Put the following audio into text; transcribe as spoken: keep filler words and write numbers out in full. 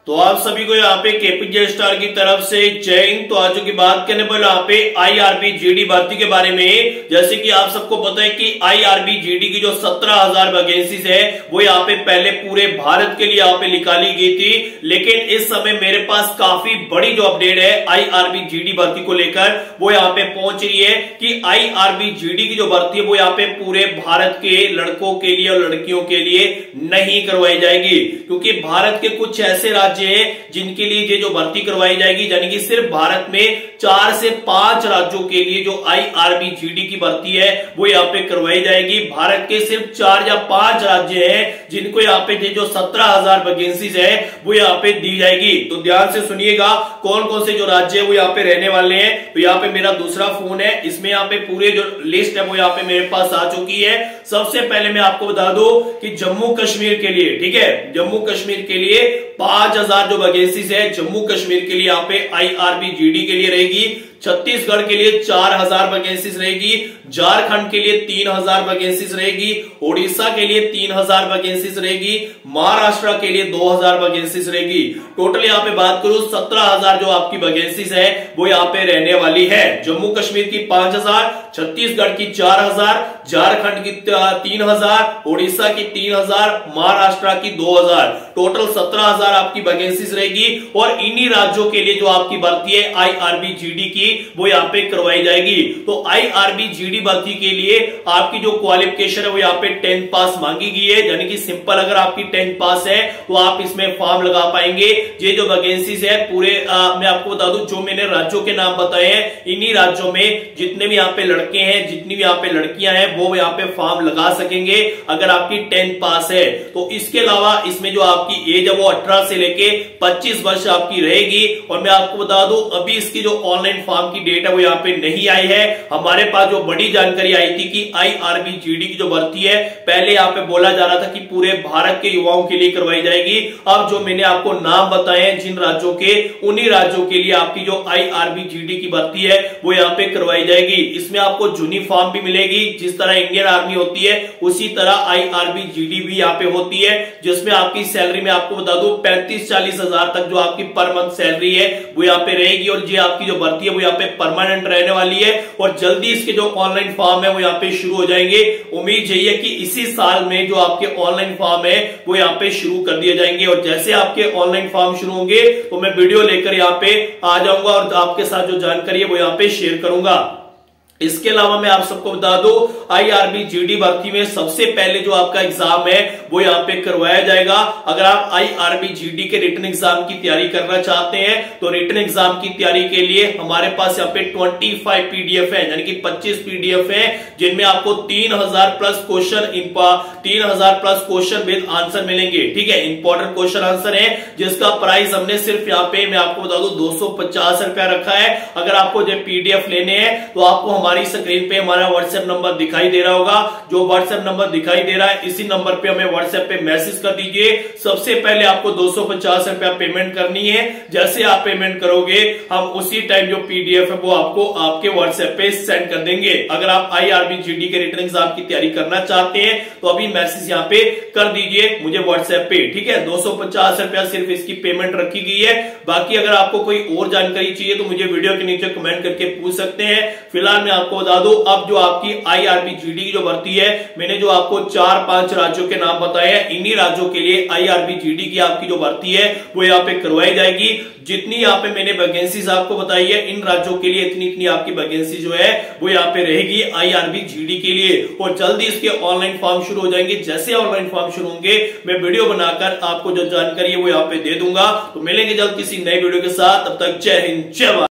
तो आप सभी को यहाँ पे केपीजे स्टार की तरफ से जय हिंद। तो आज की बात करने पर यहाँ पे आईआरबी जीडी भर्ती के बारे में, जैसे कि आप सबको पता है कि आईआरबी जीडी की जो सत्रह हजार वैकेंसीज है वो यहाँ पे पहले पूरे भारत के लिए यहाँ पे निकाली गई थी, लेकिन इस समय मेरे पास काफी बड़ी जो अपडेट है आईआरबी जीडी भर्ती को लेकर वो यहाँ पे पहुंच रही है कि आईआरबी जीडी की जो भर्ती है वो यहाँ पे पूरे भारत के लड़कों के लिए और लड़कियों के लिए नहीं करवाई जाएगी, क्योंकि भारत के कुछ ऐसे राज्य है जिनके लिए ये जो भर्ती करवाई जाएगी, यानी कि सिर्फ भारत में चार से पांच राज्यों के लिए जो आईआरबी जीडी की भर्ती है वो यहाँ पे करवाई जाएगी। भारत के सिर्फ चार या पांच राज्य हैं जिनको यहाँ पे ये जो सत्रह हजार वैकेंसीज है वो यहाँ पे दी जाएगी। तो ध्यान से सुनिएगा कौन कौन से जो राज्य है वो यहाँ पे रहने वाले हैं। तो यहाँ पे मेरा दूसरा फोन है, इसमें यहाँ पे पूरे जो लिस्ट है वो यहाँ पे मेरे पास आ चुकी है। सबसे पहले मैं आपको बता दूं कि जम्मू कश्मीर के लिए, ठीक है, जम्मू कश्मीर के लिए पांच हजार जो वैकेंसीज है जम्मू कश्मीर के लिए यहाँ पे आईआरबी जीडी के लिए रहेगी। छत्तीसगढ़ के लिए चार हजार वैकेंसीज रहेगी, झारखंड के लिए तीन हजार वैकेंसीज रहेगी, ओडिशा के लिए तीन हजार वैकेंसीज रहेगी, महाराष्ट्र के लिए दो हजार वैकेंसीज रहेगी। टोटल यहाँ पे बात करूं सत्रह हजार जो आपकी वैकेंसीज है वो यहाँ पे रहने वाली है। जम्मू कश्मीर की पांच हजार, छत्तीसगढ़ की चार हजार, झारखंड की तीन हजार, ओडिशा की तीन हजार, महाराष्ट्र की दो हजार, टोटल सत्रह हजार आपकी वैकेंसीज रहेगी। और इन्हीं राज्यों के लिए जो आपकी भर्ती है आईआरबी जीडी की वो यहाँ पे करवाई जाएगी। तो आईआरबी जीडी भर्ती के लिए आपकी जो क्वालिफिकेशन है वो यहाँ पे टेंथ पास मांगी गई है, यानी कि सिंपल अगर आपकी टेंथ पास है तो आप इसमें फॉर्म लगा पाएंगे। ये जो वैकेंसीज है पूरे आ, मैं आपको बता दूं जो मैंने राज्यों के नाम बताए हैं, इन्हीं राज्यों में जितने भी यहाँ पे लड़के हैं जितनी भी यहाँ पे लड़कियां हैं वो यहाँ पे फॉर्म लगा सकेंगे अगर आपकी टेंथ पास है। तो इसके अलावा इसमें जो आपकी एज है वो अठारह से लेके पच्चीस वर्ष आपकी रहेगी। और मैं आपको बता दूं अभी इसकी जो ऑनलाइन फॉर्म की डेट है वो यहाँ पे नहीं आई है। हमारे पास जो बड़ी जानकारी आई थी कि आईआरबी जीडी की जो भर्ती है पहले यहाँ पे बोला जा रहा था कि पूरे भारत के युवाओं के लिए करवाई जाएगी। अब जो मैंने आपको नाम बताए हैं जिन राज्यों के, उन्हीं राज्यों के लिए आपकी जो आईआरबी जीडी की भर्ती है वो यहाँ पे करवाई जाएगी। इसमें आपको यूनिफॉर्म भी मिलेगी, जिस तरह इंडियन आर्मी होती है उसी तरह आईआरबी जीडी भी यहाँ पे होती है, जिसमें आपकी सैलरी में आपको बता दूं पैंतीस चालीस हजार तक जो आपकी पर मंथ सैलरी है वो यहाँ पे रहेगी। और ये आपकी जो भर्ती है वो यहाँ पे परमानेंट रहने वाली है और जल्दी इसके जो ऑनलाइन फॉर्म है वो यहाँ पे शुरू हो जाएंगे। उम्मीद यही है कि इसी साल में जो आपके ऑनलाइन फॉर्म है वो यहाँ पे शुरू कर दिए जाएंगे। और जैसे आपके ऑनलाइन फॉर्म शुरू होंगे तो मैं वीडियो लेकर यहाँ पे आ जाऊंगा और आपके साथ जो जानकारी है वो यहाँ पे शेयर करूंगा। इसके अलावा मैं आप सबको बता दूं आईआरबी जीडी भर्ती में सबसे पहले जो आपका एग्जाम है वो यहाँ पे करवाया जाएगा। अगर आप आईआरबी जीडी के रिटन एग्जाम की तैयारी करना चाहते हैं तो रिटन एग्जाम की तैयारी के लिए हमारे पास यहाँ पे पच्चीस पीडीएफ है, यानी कि पच्चीस पीडीएफ है जिनमें आपको तीन हजार प्लस क्वेश्चन तीन हजार प्लस क्वेश्चन विद आंसर मिलेंगे। ठीक है, इंपॉर्टेंट क्वेश्चन आंसर है जिसका प्राइस हमने सिर्फ यहाँ पे मैं आपको बता दूं दो सौ पचास रुपया रखा है। अगर आपको जो पीडीएफ लेने हैं तो आपको हमारी स्क्रीन पे हमारा व्हाट्सएप नंबर दिखाई दे रहा होगा। जो व्हाट्सएप नंबर दिखाई दे रहा है इसी नंबर पे हमें व्हाट्सएप पे मैसेज कर दीजिए। सबसे पहले आपको दो सौ पचास रुपया पेमेंट करनी है। जैसे आप पेमेंट करोगे हम उसी टाइम जो पीडीएफ है वो आपको आपके व्हाट्सएप पे सेंड कर देंगे। अगर आप आईआरबी जीडी के रिटन एग्जाम की तैयारी करना चाहते हैं तो अभी मैसेज यहाँ पे कर दीजिए मुझे व्हाट्सएप पे। ठीक है, दो सौ पचास रुपया सिर्फ इसकी पेमेंट रखी गई है। बाकी अगर आपको कोई और जानकारी चाहिए तो मुझे वीडियो के नीचे कमेंट करके पूछ सकते हैं। फिलहाल मैं आपको बता दूं अब जो आपकी आईआरबी जीडी की जो भर्ती है मैंने जो आपको चार पांच राज्यों के नाम बताए हैं, इन्हीं राज्यों के लिए आईआरबी जीडी की आपकी जो भर्ती है वो यहाँ पे करवाई जाएगी। जितनी यहाँ पे मैंने वैकेंसीज आपको बताई है इन राज्यों के लिए इतनी इतनी आपकी वैकेंसी जो है वो यहाँ पे रहेगी आईआरबी जीडी के लिए। और जल्दी इसके ऑनलाइन फॉर्म शुरू हो जाएंगे। जैसे ऑनलाइन फॉर्म शुरू होंगे मैं वीडियो बनाकर आपको जो जानकारी है वो यहाँ पे दे दूंगा। तो मिलेंगे जल्द किसी नए वीडियो के साथ, तब तक जय हिंद जय भारत।